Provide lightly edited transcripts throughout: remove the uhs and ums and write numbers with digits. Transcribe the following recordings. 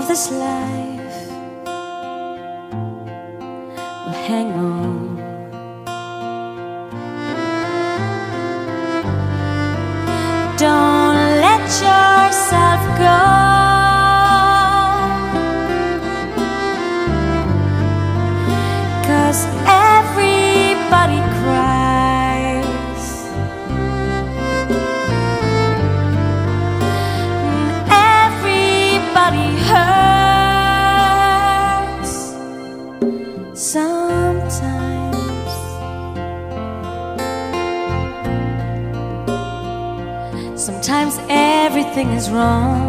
of this life will hang on. Don't let yourself go, 'cause everybody cries, and everybody hurts sometimes. Sometimes everything is wrong.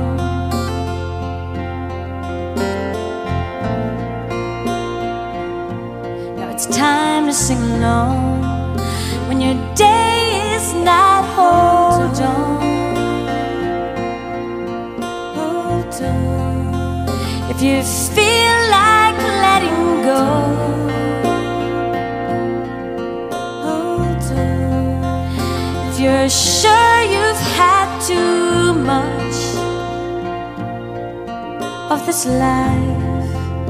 Now it's time to sing along. When your day is not, hold on. Hold on. If you feel like letting go, hold on. If you're sure you've had too much of this life,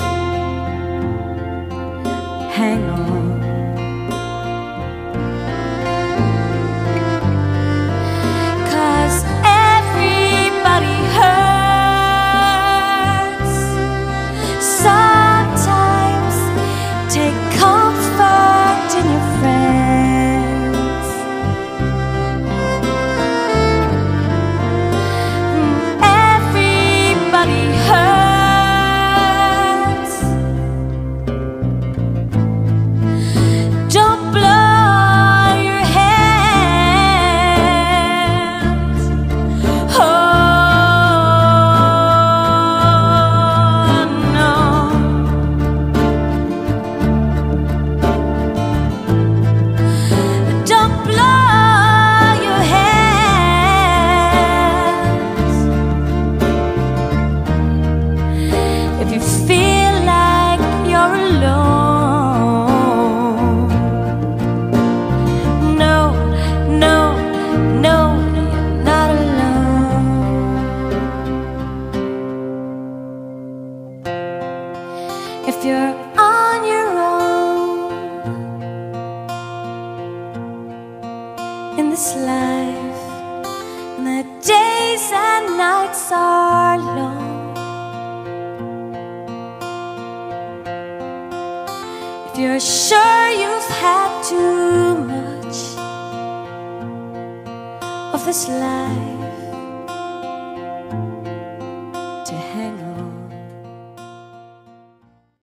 hang on. 'Cause everybody hurts sometimes. Take comfort in your friends. Everybody hurts. Don't blow your hands. Oh no. Don't blow your hands. If you feel like you're alone, no, no, no, you're not alone. If you're on your own in this life, and the days and nights are long, if you're sure you've had too much of this life,